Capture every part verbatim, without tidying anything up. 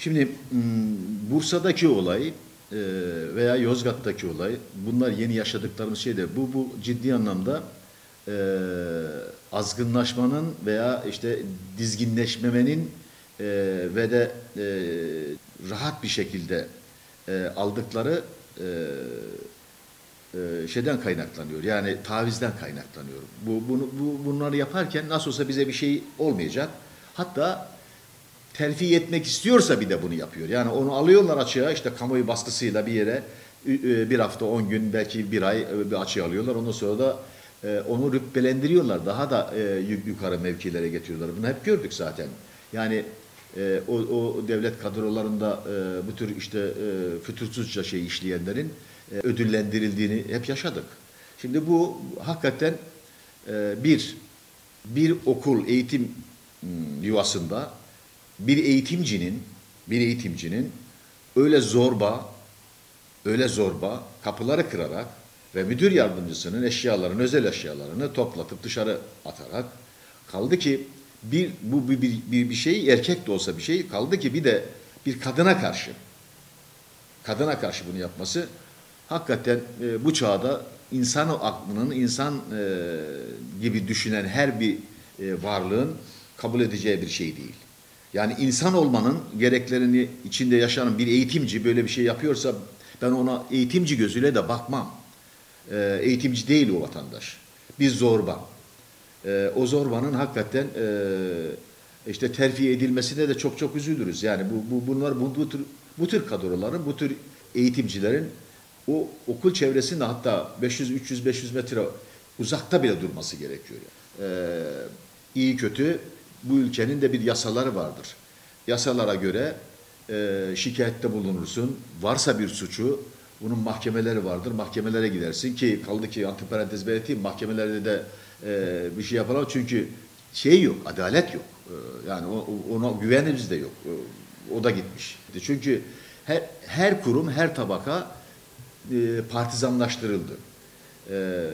Şimdi Bursa'daki olay veya Yozgat'taki olay, bunlar yeni yaşadıklarımız şeyler. Bu, bu ciddi anlamda e, azgınlaşmanın veya işte dizginleşmemenin e, ve de e, rahat bir şekilde e, aldıkları e, e, şeyden kaynaklanıyor. Yani tavizden kaynaklanıyor. Bu, bunu, bu, bunları yaparken nasıl olsa bize bir şey olmayacak. Hatta terfi etmek istiyorsa bir de bunu yapıyor. Yani onu alıyorlar açığa, işte kamuoyu baskısıyla bir yere bir hafta, on gün, belki bir ay bir açığa alıyorlar. Ondan sonra da onu rütbelendiriyorlar. Daha da yukarı mevkilere getiriyorlar. Bunu hep gördük zaten. Yani o, o devlet kadrolarında bu tür işte fütursuzca şey işleyenlerin ödüllendirildiğini hep yaşadık. Şimdi bu hakikaten bir bir okul, eğitim yuvasında bir eğitimcinin bir eğitimcinin öyle zorba öyle zorba kapıları kırarak ve müdür yardımcısının eşyalarını, özel eşyalarını toplatıp dışarı atarak, kaldı ki bir bu bir, bir, bir şey, erkek de olsa bir şey, kaldı ki bir de bir kadına karşı kadına karşı bunu yapması hakikaten e, bu çağda insan aklının, insan e, gibi düşünen her bir e, varlığın kabul edeceği bir şey değil. Yani insan olmanın gereklerini içinde yaşayan bir eğitimci böyle bir şey yapıyorsa ben ona eğitimci gözüyle de bakmam. E, eğitimci değil o vatandaş. Bir zorba. E, o zorbanın hakikaten e, işte terfi edilmesine de çok çok üzülürüz. Yani bu, bu bunlar bu, bu tür bu tür kadroların, bu tür eğitimcilerin o okul çevresinde hatta beş yüz üç yüz beş yüz metre uzakta bile durması gerekiyor. Yani. E, iyi kötü bu ülkenin de bir yasaları vardır. Yasalara göre e, şikayette bulunursun. Varsa bir suçu, bunun mahkemeleri vardır. Mahkemelere gidersin ki, kaldı ki antiparantez belirteyim, mahkemelerde de e, bir şey yapalım. Çünkü şey yok, adalet yok. E, yani ona güvenimiz de yok. E, o da gitmiş. Çünkü her, her kurum, her tabaka e, partizanlaştırıldı. E,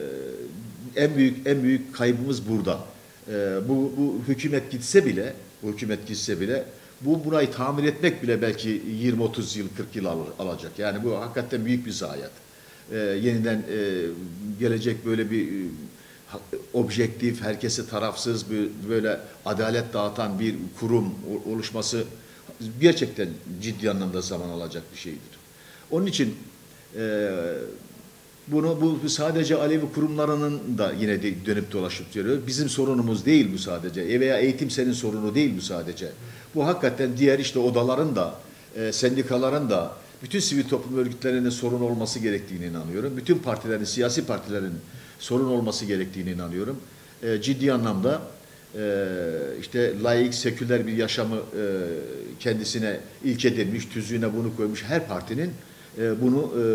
en büyük en büyük kaybımız burada. Ee, bu, bu hükümet gitse bile, bu hükümet gitse bile, bu burayı tamir etmek bile belki yirmi otuz yıl, kırk yıl alır, alacak. Yani bu hakikaten büyük bir zayiat. Ee, yeniden e, gelecek böyle bir e, objektif, herkesi tarafsız, bir, böyle adalet dağıtan bir kurum oluşması gerçekten ciddi anlamda zaman alacak bir şeydir. Onun için e, Bunu bu sadece Alevi kurumlarının da yine de dönüp dolaşıp diyor. Bizim sorunumuz değil bu sadece. Veya eğitim senin sorunu değil bu sadece. Bu hakikaten diğer işte odaların da, e, sendikaların da, bütün sivil toplum örgütlerinin sorun olması gerektiğine inanıyorum. Bütün partilerin, siyasi partilerin sorun olması gerektiğine inanıyorum. E, ciddi anlamda e, işte laik, seküler bir yaşamı e, kendisine ilke edilmiş, tüzüğüne bunu koymuş her partinin e, bunu e,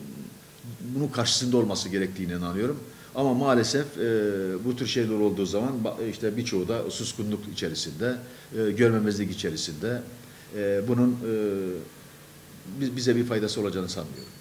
bunun karşısında olması gerektiğine inanıyorum. Ama maalesef e, bu tür şeyler olduğu zaman işte birçoğu da suskunluk içerisinde, e, görmemezlik içerisinde. E, bunun e, bize bir faydası olacağını sanmıyorum.